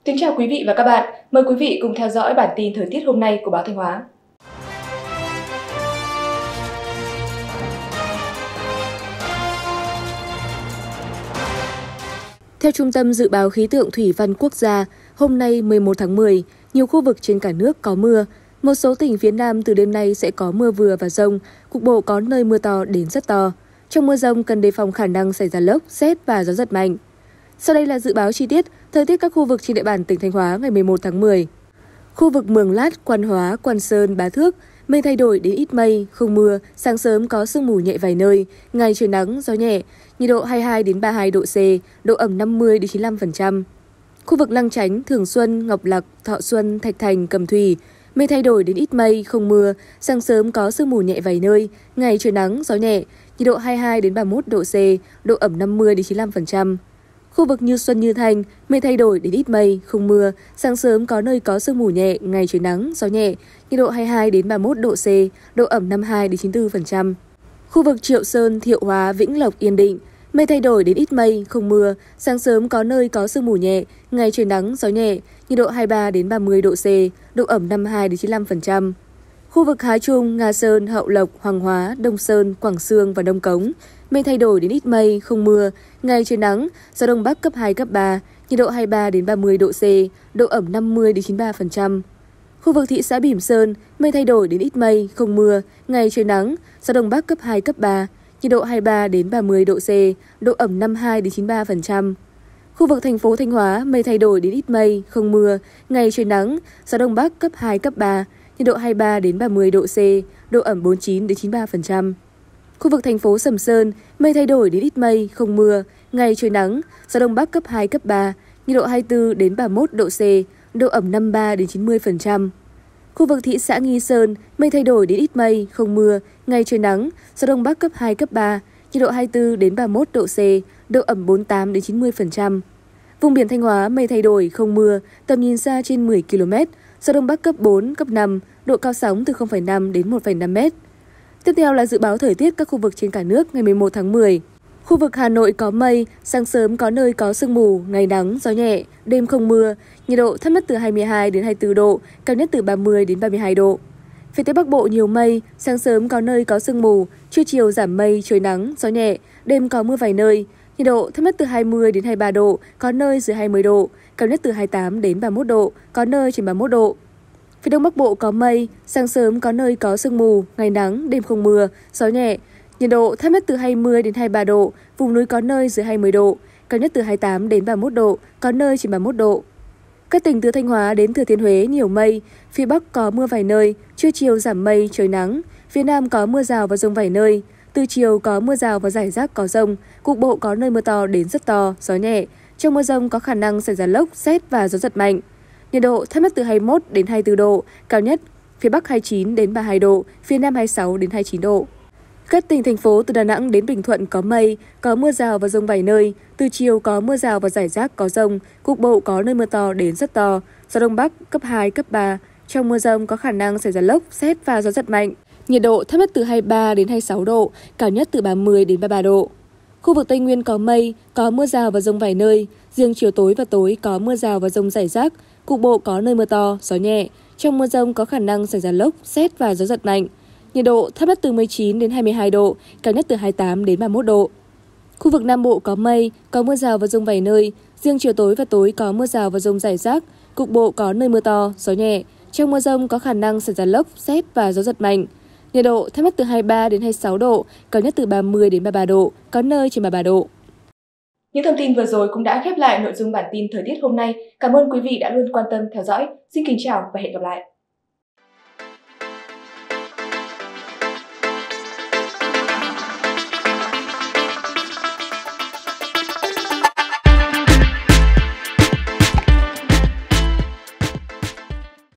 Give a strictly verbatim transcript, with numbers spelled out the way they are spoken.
Kính chào quý vị và các bạn. Mời quý vị cùng theo dõi bản tin thời tiết hôm nay của báo Thanh Hóa. Theo Trung tâm Dự báo Khí tượng Thủy văn Quốc gia, hôm nay mười một tháng mười, nhiều khu vực trên cả nước có mưa. Một số tỉnh phía Nam từ đêm nay sẽ có mưa vừa và dông, cục bộ có nơi mưa to đến rất to. Trong mưa dông cần đề phòng khả năng xảy ra lốc, sét và gió giật mạnh. Sau đây là dự báo chi tiết thời tiết các khu vực trên địa bàn tỉnh Thanh Hóa ngày mười một tháng mười. Khu vực Mường Lát, Quan Hóa, Quan Sơn, Bá Thước, mây thay đổi đến ít mây, không mưa, sáng sớm có sương mù nhẹ vài nơi, ngày trời nắng, gió nhẹ, nhiệt độ hai mươi hai đến ba mươi hai độ C, độ ẩm năm mươi đến chín mươi lăm phần trăm. Khu vực Lăng Chánh, Thường Xuân, Ngọc Lặc, Thọ Xuân, Thạch Thành, Cẩm Thủy, mây thay đổi đến ít mây, không mưa, sáng sớm có sương mù nhẹ vài nơi, ngày trời nắng, gió nhẹ, nhiệt độ hai mươi hai đến ba mươi mốt độ C, độ ẩm năm mươi đến chín mươi lăm phần trăm. Khu vực Như Xuân, Như Thanh, mây thay đổi đến ít mây, không mưa, sáng sớm có nơi có sương mù nhẹ, ngày trời nắng, gió nhẹ, nhiệt độ hai mươi hai đến ba mươi mốt độ C, độ ẩm năm mươi hai đến chín mươi tư phần trăm. Khu vực Triệu Sơn, Thiệu Hóa, Vĩnh Lộc, Yên Định, mây thay đổi đến ít mây, không mưa, sáng sớm có nơi có sương mù nhẹ, ngày trời nắng, gió nhẹ, nhiệt độ hai mươi ba đến ba mươi độ C, độ ẩm năm mươi hai đến chín mươi lăm phần trăm. Khu vực Hà Trung, Nga Sơn, Hậu Lộc, Hoàng Hóa, Đông Sơn, Quảng Xương và Đông Cống, mây thay đổi đến ít mây, không mưa, ngày trời nắng, gió đông bắc cấp hai, cấp ba, nhiệt độ hai mươi ba đến ba mươi độ C, độ ẩm năm mươi đến chín mươi ba phần trăm. Khu vực thị xã Bỉm Sơn, mây thay đổi đến ít mây, không mưa, ngày trời nắng, gió đông bắc cấp hai, cấp ba, nhiệt độ hai mươi ba đến ba mươi độ C, độ ẩm năm mươi hai đến chín mươi ba phần trăm. Khu vực thành phố Thanh Hóa, mây thay đổi đến ít mây, không mưa, ngày trời nắng, gió đông bắc cấp hai, cấp ba, nhiệt độ hai mươi ba đến ba mươi độ C, độ ẩm bốn mươi chín đến chín mươi ba phần trăm. Khu vực thành phố Sầm Sơn, mây thay đổi đến ít mây, không mưa, ngày trời nắng, gió đông bắc cấp hai, cấp ba, nhiệt độ hai mươi tư đến ba mươi mốt độ C, độ ẩm năm mươi ba đến chín mươi phần trăm. Khu vực thị xã Nghi Sơn, mây thay đổi đến ít mây, không mưa, ngày trời nắng, gió đông bắc cấp hai, cấp ba, nhiệt độ hai mươi tư đến ba mươi mốt độ C, độ ẩm bốn mươi tám đến chín mươi phần trăm. Vùng biển Thanh Hóa mây thay đổi, không mưa, tầm nhìn xa trên mười ki lô mét, gió đông bắc cấp bốn, cấp năm, độ cao sóng từ không phẩy năm đến một phẩy năm mét. Tiếp theo là dự báo thời tiết các khu vực trên cả nước ngày mười một tháng mười. Khu vực Hà Nội có mây, sáng sớm có nơi có sương mù, ngày nắng, gió nhẹ, đêm không mưa, nhiệt độ thấp nhất từ hai mươi hai đến hai mươi tư độ, cao nhất từ ba mươi đến ba mươi hai độ. Phía Tây Bắc Bộ nhiều mây, sáng sớm có nơi có sương mù, trưa chiều giảm mây, trời nắng, gió nhẹ, đêm có mưa vài nơi, nhiệt độ thấp nhất từ hai mươi đến hai mươi ba độ, có nơi dưới hai mươi độ, cao nhất từ hai mươi tám đến ba mươi mốt độ, có nơi trên ba mươi mốt độ. Phía Đông Bắc Bộ có mây, sáng sớm có nơi có sương mù, ngày nắng, đêm không mưa, gió nhẹ, nhiệt độ thấp nhất từ hai mươi đến hai mươi ba độ, vùng núi có nơi dưới hai mươi độ, cao nhất từ hai mươi tám đến ba mươi mốt độ, có nơi trên ba mươi mốt độ. Các tỉnh từ Thanh Hóa đến Thừa Thiên Huế nhiều mây, phía Bắc có mưa vài nơi, trưa chiều giảm mây, trời nắng, phía Nam có mưa rào và dông vài nơi, từ chiều có mưa rào và rải rác có dông, cục bộ có nơi mưa to đến rất to, gió nhẹ, trong mưa dông có khả năng xảy ra lốc, sét và gió giật mạnh. Nhiệt độ thấp nhất từ hai mươi mốt đến hai mươi tư độ, cao nhất phía Bắc hai mươi chín đến ba mươi hai độ, phía Nam hai mươi sáu đến hai mươi chín độ. Các tỉnh thành phố từ Đà Nẵng đến Bình Thuận có mây, có mưa rào và dông vài nơi, từ chiều có mưa rào và rải rác có dông, cục bộ có nơi mưa to đến rất to, gió đông bắc cấp hai, cấp ba, trong mưa dông có khả năng xảy ra lốc, sét và gió giật mạnh. Nhiệt độ thấp nhất từ hai mươi ba đến hai mươi sáu độ, cao nhất từ ba mươi đến ba mươi ba độ. Khu vực Tây Nguyên có mây, có mưa rào và dông vài nơi, riêng chiều tối và tối có mưa rào và dông rải rác, cục bộ có nơi mưa to, gió nhẹ, trong mưa dông có khả năng xảy ra lốc, sét và gió giật mạnh. Nhiệt độ thấp nhất từ mười chín đến hai mươi hai độ, cao nhất từ hai mươi tám đến ba mươi mốt độ. Khu vực Nam Bộ có mây, có mưa rào và dông vài nơi, riêng chiều tối và tối có mưa rào và dông rải rác, cục bộ có nơi mưa to, gió nhẹ, trong mưa dông có khả năng xảy ra lốc, sét và gió giật mạnh. Nhiệt độ thấp nhất từ hai mươi ba đến hai mươi sáu độ, cao nhất từ ba mươi đến ba mươi ba độ, có nơi trên ba mươi ba độ. Những thông tin vừa rồi cũng đã khép lại nội dung bản tin thời tiết hôm nay. Cảm ơn quý vị đã luôn quan tâm theo dõi. Xin kính chào và hẹn gặp lại.